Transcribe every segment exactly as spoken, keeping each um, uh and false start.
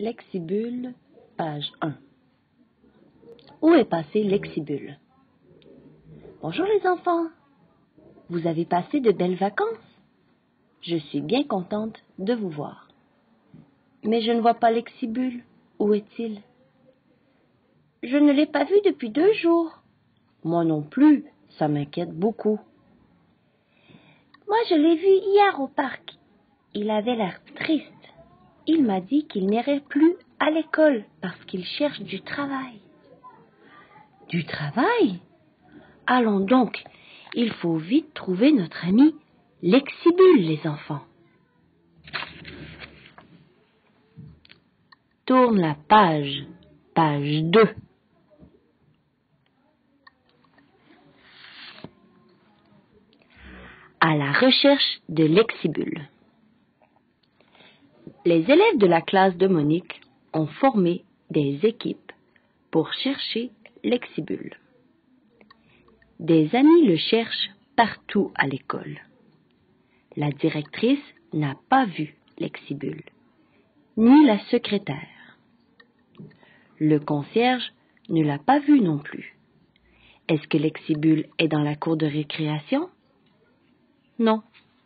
Lexibule, page un. Où est passé Lexibule? Bonjour les enfants. Vous avez passé de belles vacances? Je suis bien contente de vous voir. Mais je ne vois pas Lexibule. Où est-il? Je ne l'ai pas vu depuis deux jours. Moi non plus, ça m'inquiète beaucoup. Moi, je l'ai vu hier au parc. Il avait l'air triste. Il m'a dit qu'il n'irait plus à l'école parce qu'il cherche du travail. Du travail? Allons donc, il faut vite trouver notre ami Lexibule, les enfants. Tourne la page, page deux. À la recherche de Lexibule. Les élèves de la classe de Monique ont formé des équipes pour chercher Lexibule. Des amis le cherchent partout à l'école. La directrice n'a pas vu Lexibule, ni la secrétaire. Le concierge ne l'a pas vu non plus. Est-ce que Lexibule est dans la cour de récréation? Non.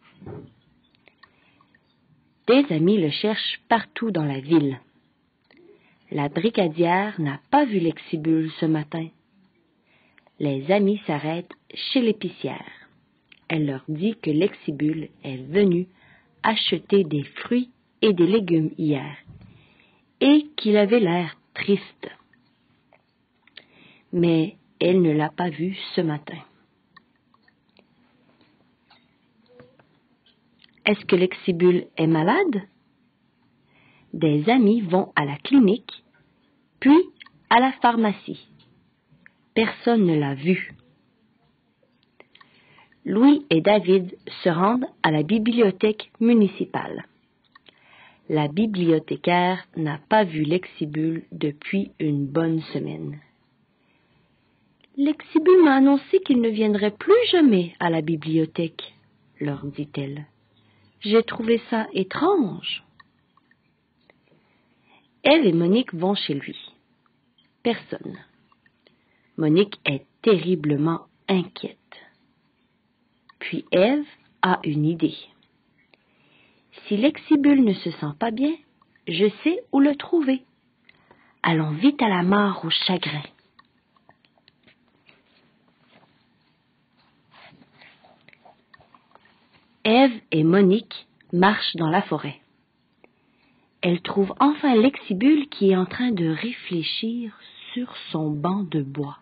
Des amis le cherchent partout dans la ville. La brigadière n'a pas vu Lexibule ce matin. Les amis s'arrêtent chez l'épicière. Elle leur dit que Lexibule est venu acheter des fruits et des légumes hier et qu'il avait l'air triste. Mais elle ne l'a pas vu ce matin. Est-ce que Lexibule est malade? Des amis vont à la clinique, puis à la pharmacie. Personne ne l'a vu. Louis et David se rendent à la bibliothèque municipale. La bibliothécaire n'a pas vu Lexibule depuis une bonne semaine. Lexibule m'a annoncé qu'il ne viendrait plus jamais à la bibliothèque, leur dit-elle. J'ai trouvé ça étrange. Elle et Monique vont chez lui. Personne. Monique est terriblement inquiète. Puis Ève a une idée. Si Lexibule ne se sent pas bien, je sais où le trouver. Allons vite à la mare au chagrin. Ève et Monique marchent dans la forêt. Elles trouvent enfin Lexibule qui est en train de réfléchir sur son banc de bois.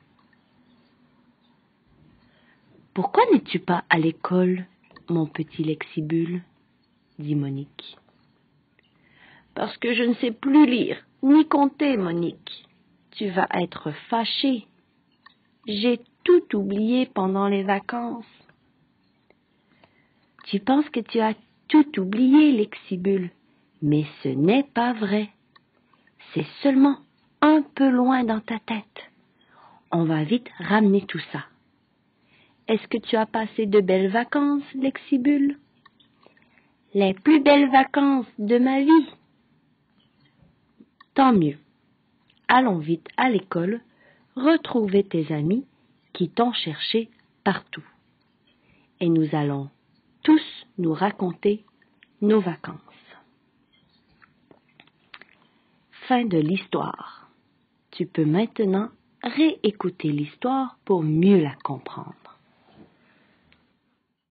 « Pourquoi n'es-tu pas à l'école, mon petit Lexibule ?» dit Monique. « Parce que je ne sais plus lire ni compter, Monique. Tu vas être fâchée. J'ai tout oublié pendant les vacances. » Tu penses que tu as tout oublié, Lexibule, mais ce n'est pas vrai. C'est seulement un peu loin dans ta tête. On va vite ramener tout ça. Est-ce que tu as passé de belles vacances, Lexibule? Les plus belles vacances de ma vie. Tant mieux. Allons vite à l'école, retrouver tes amis qui t'ont cherché partout. Et nous allons tous nous raconter nos vacances. Fin de l'histoire. Tu peux maintenant réécouter l'histoire pour mieux la comprendre.